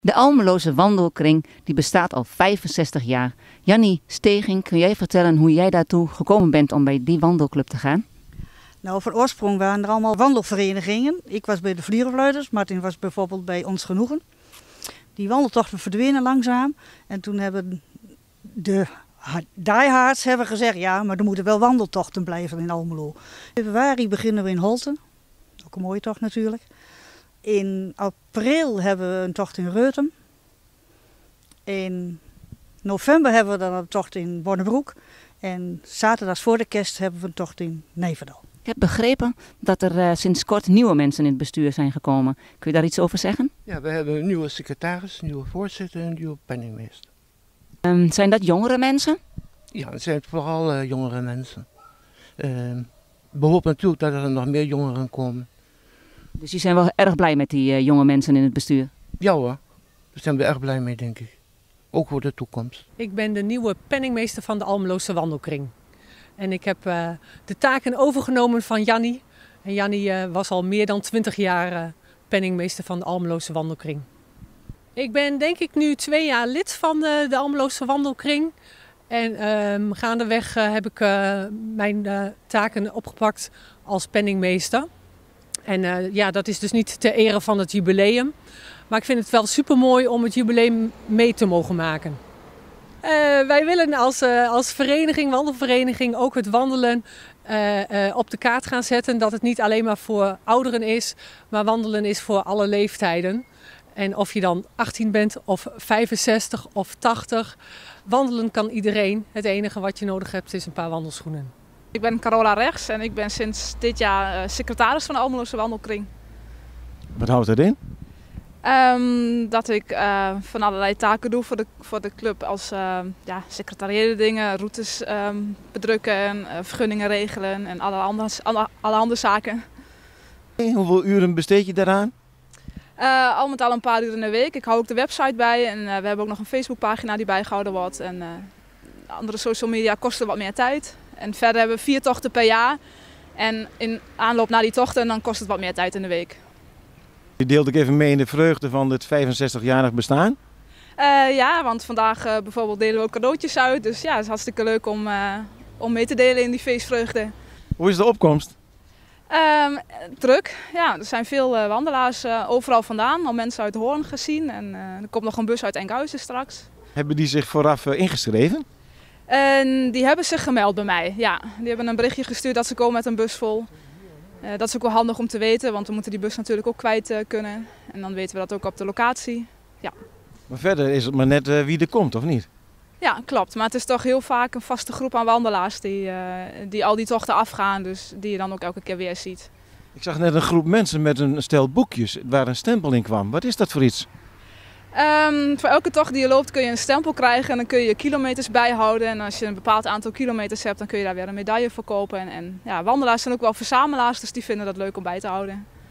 De Almeloze Wandelkring die bestaat al 65 jaar. Jannie Steging, kun jij vertellen hoe jij daartoe gekomen bent om bij die wandelclub te gaan? Nou, van oorsprong waren er allemaal wandelverenigingen. Ik was bij de Vlierenfluiters, Martin was bijvoorbeeld bij Ons Genoegen. Die wandeltochten verdwenen langzaam. En toen hebben de diehards gezegd, ja, maar er moeten wel wandeltochten blijven in Almelo. In februari beginnen we in Holten. Ook een mooie tocht natuurlijk. In april hebben we een tocht in Reutem. In november hebben we dan een tocht in Bonnebroek. En zaterdags voor de kerst hebben we een tocht in Nijverdal. Ik heb begrepen dat er sinds kort nieuwe mensen in het bestuur zijn gekomen. Kun je daar iets over zeggen? Ja, we hebben een nieuwe secretaris, een nieuwe voorzitter en een nieuwe penningmeester. Zijn dat jongere mensen? Ja, het zijn vooral jongere mensen. We hopen natuurlijk dat er nog meer jongeren komen. Dus jullie zijn wel erg blij met die jonge mensen in het bestuur? Ja hoor, daar zijn we erg blij mee, denk ik. Ook voor de toekomst. Ik ben de nieuwe penningmeester van de Almeloze Wandelkring. En ik heb de taken overgenomen van Jannie. En Jannie was al meer dan 20 jaar penningmeester van de Almeloze Wandelkring. Ik ben denk ik nu 2 jaar lid van de Almeloze Wandelkring. En gaandeweg heb ik mijn taken opgepakt als penningmeester. En ja, dat is dus niet ter ere van het jubileum. Maar ik vind het wel supermooi om het jubileum mee te mogen maken. Wij willen als vereniging, wandelvereniging, ook het wandelen op de kaart gaan zetten. Dat het niet alleen maar voor ouderen is, maar wandelen is voor alle leeftijden. En of je dan 18 bent of 65 of 80, wandelen kan iedereen. Het enige wat je nodig hebt is een paar wandelschoenen. Ik ben Carola Rechts en ik ben sinds dit jaar secretaris van de Almeloze Wandelkring. Wat houdt dat in? Dat ik van allerlei taken doe voor de club als secretariële dingen, routes bedrukken, vergunningen regelen en alle andere zaken. Hoeveel uren besteed je daaraan? Al met al een paar uur in de week. Ik hou ook de website bij en we hebben ook nog een Facebookpagina die bijgehouden wordt. En andere social media kosten wat meer tijd. En verder hebben we 4 tochten per jaar. En in aanloop naar die tochten dan kost het wat meer tijd in de week. Je deelt ook even mee in de vreugde van het 65-jarig bestaan? Ja, want vandaag bijvoorbeeld delen we ook cadeautjes uit. Dus ja, het is hartstikke leuk om mee te delen in die feestvreugde. Hoe is de opkomst? Druk. Ja, er zijn veel wandelaars overal vandaan. Al mensen uit Hoorn gezien. En er komt nog een bus uit Enkhuizen straks. Hebben die zich vooraf ingeschreven? En die hebben zich gemeld bij mij. Ja, die hebben een berichtje gestuurd dat ze komen met een bus vol. Dat is ook wel handig om te weten, want we moeten die bus natuurlijk ook kwijt kunnen. En dan weten we dat ook op de locatie. Ja. Maar verder is het maar net wie er komt, of niet? Ja, klopt. Maar het is toch heel vaak een vaste groep aan wandelaars die al die tochten afgaan. Dus die je dan ook elke keer weer ziet. Ik zag net een groep mensen met een stel boekjes waar een stempel in kwam. Wat is dat voor iets? Voor elke tocht die je loopt kun je een stempel krijgen en dan kun je kilometers bijhouden. En als je een bepaald aantal kilometers hebt, dan kun je daar weer een medaille voor kopen. En ja, wandelaars zijn ook wel verzamelaars, dus die vinden dat leuk om bij te houden.